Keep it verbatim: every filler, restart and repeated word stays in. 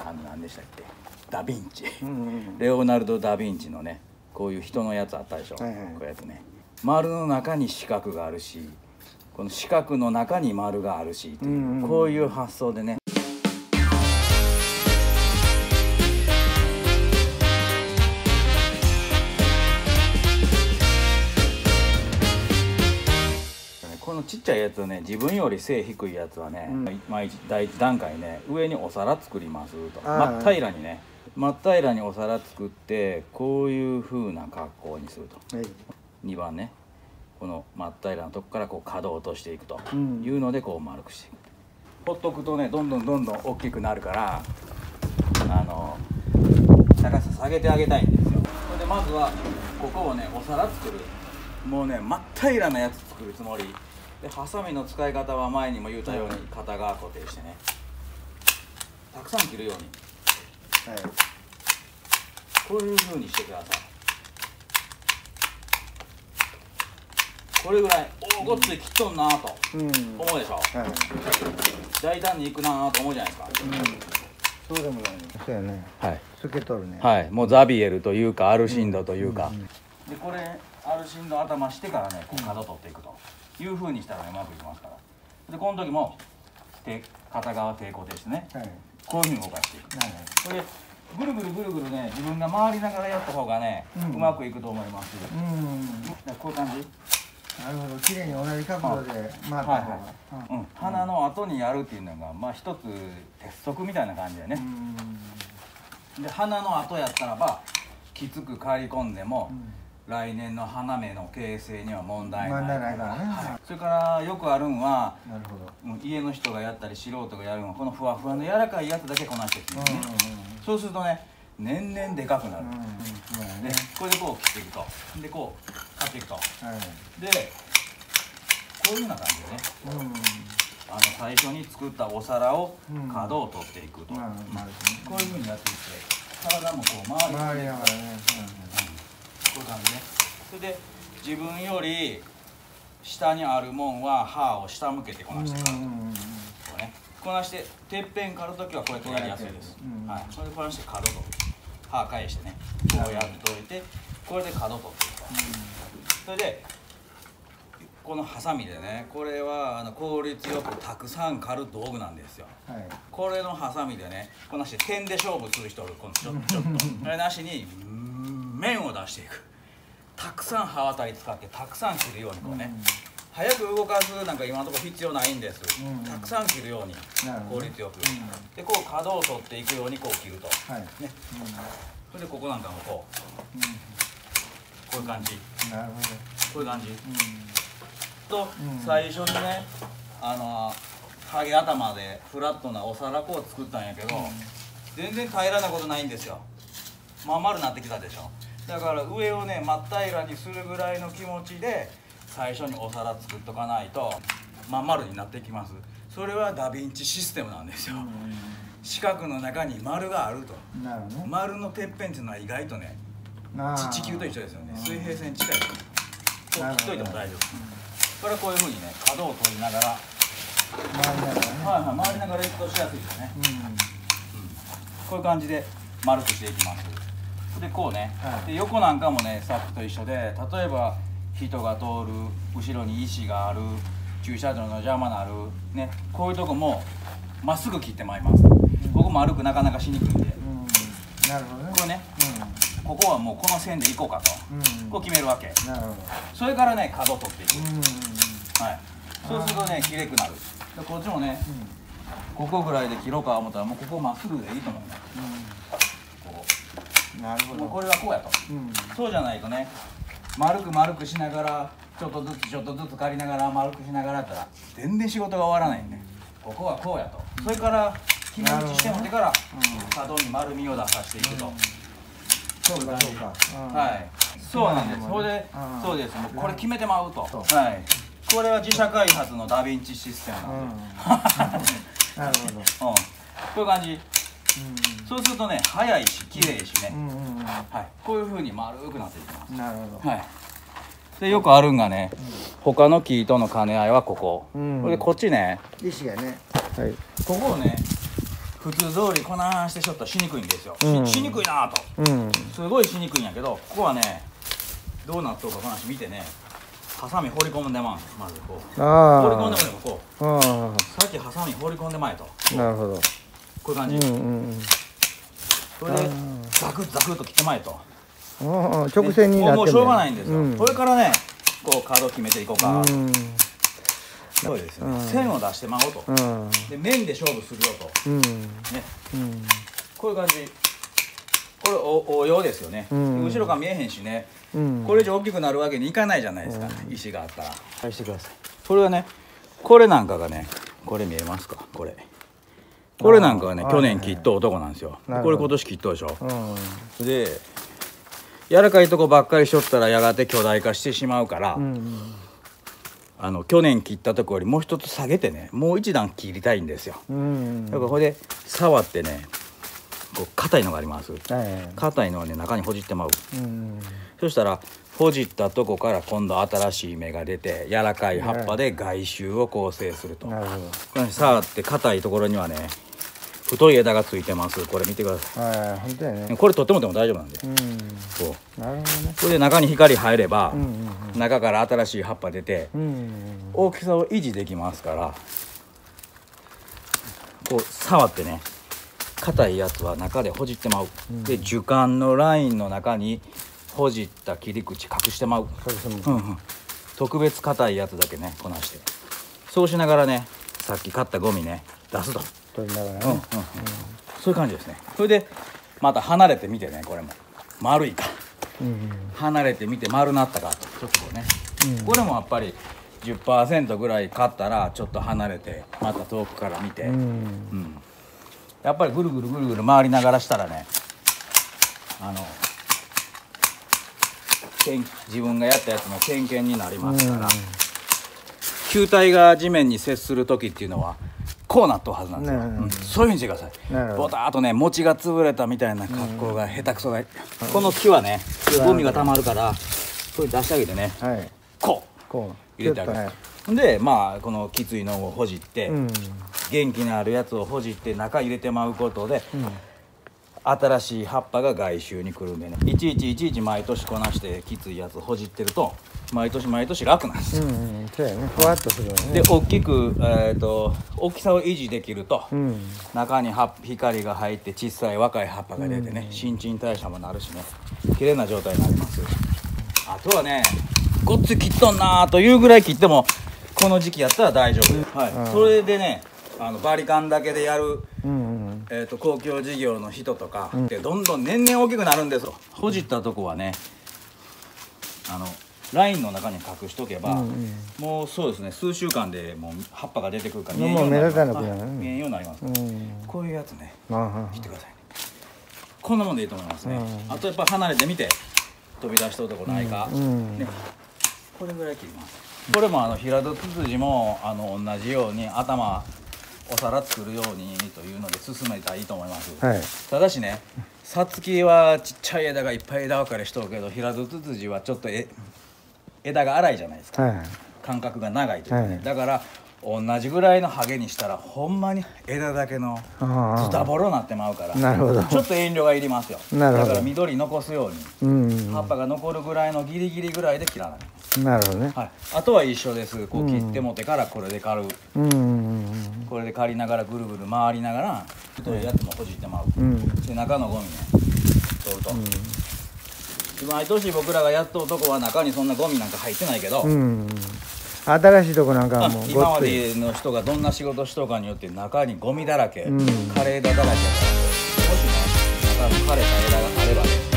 あの何でしたっけ、ダ・ヴィンチ、うんうん、レオナルド・ダ・ヴィンチのねこういう人のやつあったでしょ、はいはい、こういうやつね、丸の中に四角があるし、この四角の中に丸があるしっていう、うんうん、こういう発想でね。このちっちゃいやつね、自分より背低いやつはね、うん、まあ第一段階ね、上にお皿作りますと、真っ平らにね、真っ平らにお皿作ってこういう風な格好にすると、はい、にばんね、この真っ平らなとこからこう角を落としていくというのでこう丸くしていく、ほっとくとねどんどんどんどん大きくなるから、あの高さ下げてあげたいんですよ。それでまずはここをねお皿作る、もうね真っ平らなやつ作るつもりで、ハサミの使い方は前にも言ったように片側固定してね、たくさん切るように、はい、こういう風にしてください。これぐらい、おおごっつい切っとんなと思うでしょ、はい、大胆にいくなと思うじゃないですか、 うん、そうでもないね。そうやね、はい、透けとるね、 はい、もうザビエルというかアルシンドというか、でこれアルシンド頭してからねこう角取っていくという風にしたらうまくいきますから。でこの時も手片側手固定してね、はい、こういう風に動かしていく、はい、これぐるぐるぐるぐるね自分が回りながらやった方がね、うん、うまくいくと思います。うん、こういう感じ。 なるほど、綺麗に同じ角度で回った方が、 うん、鼻の後にやるっていうのがまあ一つ鉄則みたいな感じでね。で鼻の後やったらばきつく刈り込んでも、うん、来年の花芽の形成には問題ないからね、はい、それからよくあるんは、なるほど、家の人がやったり素人がやるんはこのふわふわの柔らかいやつだけこなしていくんですね。そうするとね年々でかくなる、うん、でこれでこう切っていくと、でこう買っていくと、はい、でこういうような感じでね、うん、あの最初に作ったお皿を角を取っていくと、うん、こういうふうにやっていって体もこう回りながらね、うん、こういう感じね。それで自分より下にあるもんは刃を下向けてこなして刈ると、こうねこなしててっぺん刈るときはこうやってやりやすいです、うん、はい、それでこなして角と刃返してねこうやっておいて、これで角取っていくと、うん、それでこのハサミでね、これはあの効率よくたくさん刈る道具なんですよ、はい、これのハサミでねこなして点で勝負する人このちょっとちょっとあれなしに面を出していく、たくさん刃渡り使ってたくさん切るようにこうね、うん、早く動かすなんか今のところ必要ないんです、うん、たくさん切るように効率よく、うん、でこう角を取っていくようにこう切ると、はいね、うん、それでここなんかもこう、うん、こういう感じ、なるほど、こういう感じ、うん、と、うん、最初にねあのハゲ頭でフラットなお皿粉を作ったんやけど、うん、全然平らなことないんですよ。まん丸なってきたでしょ。だから上をね真っ平らにするぐらいの気持ちで最初にお皿作っとかないとまん丸になってきます。それはダヴィンチシステムなんですよ。うん、四角の中に丸があると。なるほどね、丸のてっぺんっていうのは意外とね地球と一緒ですよね。水平線に近い。こう切っといても大丈夫。これはこういうふうにね角を取りながら回りながらね、はいはい、回りながら行くとしやすいですね。うん、うん、こういう感じで丸くしていきます。でこうね、はい、で横なんかもねさっきと一緒で、例えば人が通る後ろに石がある駐車場の邪魔なるね、こういうとこもまっすぐ切ってまいります。うん、ここ丸くなかなかしにくいんで、うん、なるほどね、これね、うん、ここはもうこの線でいこうかと、うん、こう決めるわけ。なるほど。それからね角を取っていく、うん、はい、そうするとねきれくなる。でこっちもね、うん、ここぐらいで切ろうか思ったらもうここまっすぐでいいと思います。うん、こうなるほど。もうこれはこうやと、うん、そうじゃないとね丸く丸くしながらちょっとずつちょっとずつ刈りながら丸くしながらやったら全然仕事が終わらないんで、ここはこうやと。それから決め打ちしてもってから角に丸みを出させていくと。そうかそうか。はい。そうなんです。それでそうです。もうこれ決めてまうと。はい。これは自社開発のダヴィンチシステムなんで。なるほど。うん。こういう感じ。そうするとね早いし綺麗しね。はい。こういう風に丸くなっていきます。なるほど。はい。でよくあるんがね、他の木との兼ね合いはここ。これでこっちね。 石がね。 はい。ここをね普通通りこないしてしょったらしにくいんですよ、 うん、 し, しにくいなと、 うん、 すごいしにくいんやけど、ここはねどうなっとるか話見てね、ハサミ放り込んでまう。まずこうあ放り込んでもでもこうあさっきハサミ放り込んでまえと、 なるほど、 こういう感じ、 うんうんうん、 それでザクザクっと切ってまえと、 あ直線になってもうしょうがないんですよ、 うん、 これからねこうカード決めていこうか、 うん、 そうですよね、 うん、 線を出してまおうと、うん、で面で勝負するよと、うん、ね、うん、こういう感じ、これ応用ですよね、うん、後ろが見えへんしね、うん、これ以上大きくなるわけにいかないじゃないですか、うん、石があったら返してください。これはね、これなんかがね、これ見えますか、これこれなんかはね去年切っと男なんですよ。これ今年切っとでしょ、うん、で柔らかいとこばっかりしとったらやがて巨大化してしまうから、うん、あの去年切ったとこよりもう一つ下げてね、もう一段切りたいんですよ、うん、だからこれで触ってね、こう硬いのがあります、硬いのはね中にほじってまう、うん、そしたらほじったとこから今度新しい芽が出て柔らかい葉っぱで外周を構成すると、なるほど、これ触って硬いところにはね太い枝がついてます。これ見てください。はい、本当やね。これ取ってもでも大丈夫なんで。うん。こう。なるほどね。これで中に光入れば、うんうんうん、中から新しい葉っぱ出て、うんうんうん、大きさを維持できますから、こう触ってね、硬いやつは中でほじってまう。うん、で樹幹のラインの中にほじった切り口隠してまう。うんうん。特別硬いやつだけねこなして、そうしながらね、さっき買ったゴミね出すと。取りながらね、うんうんうん、そういう感じですね。それでまた離れてみてね、これも丸いか、うんうん、離れてみて丸なったかと、ちょっとこうね、うん、これもやっぱり じゅっパーセント ぐらい買ったらちょっと離れてまた遠くから見て、うんうん、やっぱりぐるぐるぐるぐる回りながらしたらね、あの自分がやったやつの点検になりますから、うんうん、球体が地面に接する時っていうのはこうなっとるはずなんですよ、うん、そういうふうにしてください。ボターっとね餅が潰れたみたいな格好が下手くそが、うん、この木はねゴミがたまるからこれ出してあげてね、はい、こうこう入れてあげる、はい、でまあこのきついのをほじって、うん、元気のあるやつをほじって中入れてまうことで、うん、新しい葉っぱが外周に来るんでね、いちいちいちいち毎年こなしてきついやつをほじってると毎年毎年楽なんですよ。うんうん、そうやね、ふわっとするよね。で大きく、えー、と大きさを維持できると、うん、中に光が入って小さい若い葉っぱが出てね、うん、新陳代謝もなるしね、綺麗な状態になります。あとはね、ごっつい切っとんなというぐらい切ってもこの時期やったら大丈夫です、はい、うん、それでね、あのバリカンだけでやる、うんうん、えー、と公共事業の人とかってどんどん年々大きくなるんですよ。ほじったとこはね、あのラインの中に隠しとけば、うんうん、もうそうですね、数週間でもう葉っぱが出てくるから見えんようになります。見えんようになります。うん、こういうやつね、切ってくださいね。こんなもんでいいと思いますね。うん、あとやっぱ離れてみて飛び出しとるとこないか、うんうん、ね、これぐらい切ります。これもあの平戸ツツジもあの同じように頭お皿作るようにというので進めたらいいと思います、はい、ただしね、さつきはちっちゃい枝がいっぱい枝分かれしとるけど、平戸ツツジはちょっとえ枝が粗いじゃないですか、はい、間隔が長いというかね、はい、だから同じぐらいのハゲにしたらほんまに枝だけのズタボロになってまうから、なるほど、ちょっと遠慮がいりますよ。だから緑残すように、うんうん、葉っぱが残るぐらいのギリギリぐらいで切らない。なるほどね、はい、あとは一緒です。こう切ってもてからこれで刈る、うんうん、これで刈りながらぐるぐる回りながら太いやつもほじってまう、うん、で中のゴミね取ると、うん、毎年僕らがやっとうとこは中にそんなゴミなんか入ってないけど、うん、新しいとこなんかもう今までの人がどんな仕事しとかによって中にゴミだらけ、うん、枯れ枝だらけだから、もしね中に枯れた枝があればね